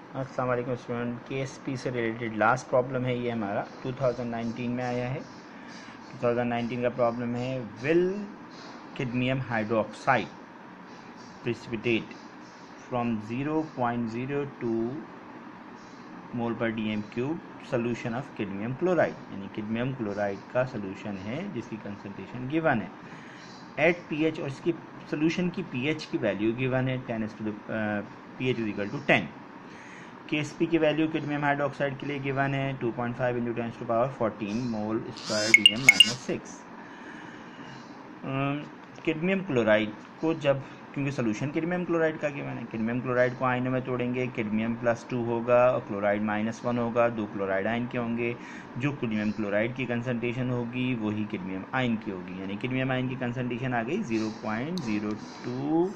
अस्सलाम वालेकुम student. KSP से रिलेटेड लास्ट प्रॉब्लम है, ये हमारा 2019 में आया है। 2019 का प्रॉब्लम है, will cadmium hydroxide precipitate from 0.02 mole पर DM cube solution of cadmium chloride. यानी कैडमियम क्लोराइड का सोल्यूशन है जिसकी कंसंट्रेशन गिवन है एट पीएच, और इसकी सोल्यूशन की पीएच की वैल्यू गिवन है 10 pH इक्वल टू 10। केएसपी की वैल्यू कैडमियम हाइड्रोक्साइड के लिए गिवन है 2.5 into 10⁻14 mole square DM -6। Cadmium chloride को जब, क्योंकि सोल्यूशन कैडमियम क्लोराइड का गिवन है, कैडमियम क्लोराइड को आयनों में तोड़ेंगे, कैडमियम +2 होगा और क्लोराइड -1 होगा, 2 क्लोराइड आयन के होंगे। जो कैडमियम क्लोराइड की कंसंट्रेशन होगी वही कैडमियम आयन की होगी। यानी कैडमियम आयन की कंसंट्रेशन आ गई 0.02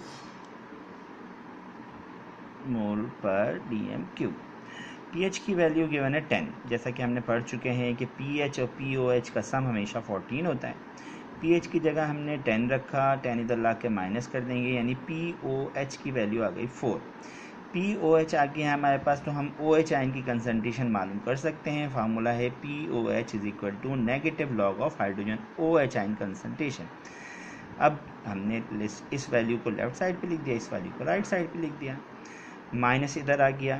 मोल पर डीएम क्यूब। पीएच की वैल्यू गिवन है 10। जैसा कि हमने पढ़ चुके हैं कि पीएच और पीओएच का सम हमेशा 14 होता है। पीएच की जगह हमने 10 रखा, 10 इधर ला के माइनस कर देंगे, यानी पीओएच की वैल्यू आ गई 4। पीओएच आ गया है हमारे पास, तो हम ओएच आयन की कंसंट्रेशन मालूम कर सकते हैं। फार्मूला है pOH is equal to negative log of hydrogen OH ion concentration. अब हमने इस वैल्यू को लेफ्ट साइड पे लिख दिया, इस वैल्यू को राइट साइड पे लिख दिया, माइनस इधर आ गया।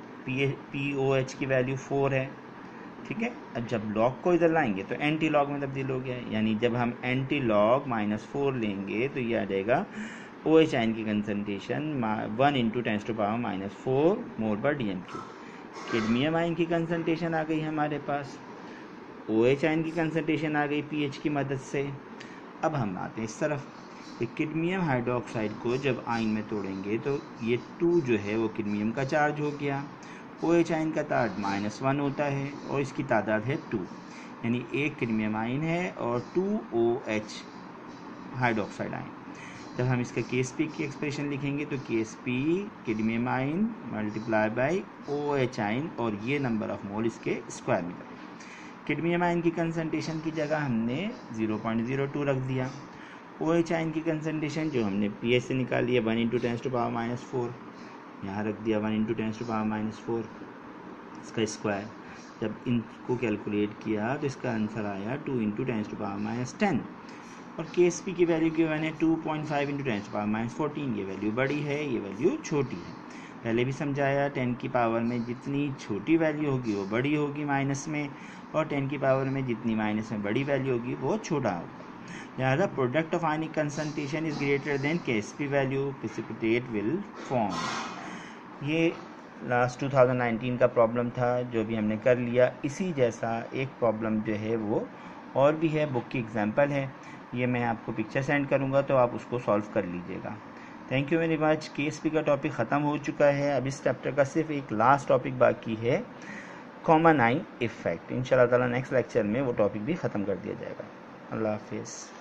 पीओएच की वैल्यू 4 है, ठीक है। अब जब लॉग को इधर लाएंगे तो एंटी लॉग में तब्दील हो गया है, यानी जब हम एंटी लॉग -4 लेंगे तो ये आ जाएगा ओ एच आयन की कंसंट्रेशन 1 इंटू 10⁻⁻4 मोल पर डीएम क्यूब। कैडमियम आयन की कंसंट्रेशन आ गई हमारे पास, ओ एच आयन की कंसंट्रेशन आ गई पीएच की मदद से। अब हम आते हैं इस तरफ, कैडमियम हाइड्रोक्साइड को जब आयन में तोड़ेंगे तो ये 2 जो है वो कैडमियम का चार्ज हो गया। ओ एच आयन का चार्ज -1 होता है और इसकी तादाद है 2, यानी एक कैडमियम आयन है और 2 OH हाइड्रोक्साइड आयन। जब हम इसका केएसपी की एक्सप्रेशन लिखेंगे तो KSP cadmium ion multiply by OH ion, और ये नंबर ऑफ मोल इसके स्क्वायर में। कैडमियम आयन की कंसंट्रेशन की जगह हमने 0.02 रख दिया। OH आयन की कंसंट्रेशन जो हमने पीएच से निकाल लिया 1 इंटू 10⁻⁻4, यहाँ रख दिया 1 इंटू 10⁻⁴ इसका स्क्वायर। जब इनको कैलकुलेट किया तो इसका आंसर आया 2 इंटू 10⁻10। और केएसपी की वैल्यू गिवन है 2.5 इंटू 10⁻14। ये वैल्यू बड़ी है, ये वैल्यू छोटी है। पहले भी समझाया, 10 की पावर में जितनी छोटी वैल्यू होगी वो बड़ी होगी माइनस में, और 10 की पावर में जितनी माइनस में बड़ी वैल्यू होगी वो छोटा होगा। लिहाजा product of ionic concentration is greater than KSP value, precipitate will form. ये लास्ट 2019 का प्रॉब्लम था जो भी हमने कर लिया। इसी जैसा एक प्रॉब्लम जो है वो और भी है, बुक की एग्जांपल है, ये मैं आपको पिक्चर सेंड करूँगा तो आप उसको सॉल्व कर लीजिएगा। Thank you very much. KSP का टॉपिक ख़त्म हो चुका है। अब इस चैप्टर का सिर्फ एक लास्ट टॉपिक बाकी है, कॉमन आई इफेक्ट। इंशाल्लाह ताला नेक्स्ट लेक्चर में वो टॉपिक भी ख़त्म कर दिया जाएगा। अल्लाह हाफिज़।